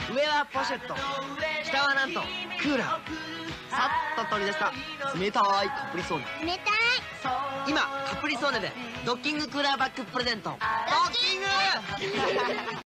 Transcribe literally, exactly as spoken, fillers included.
上はポシェット、下はなんとクーラー。さっと取り出した冷たいカプリソーネ。 冷たい。 今カプリソーネでドッキングクーラーバッグプレゼント。ドッキング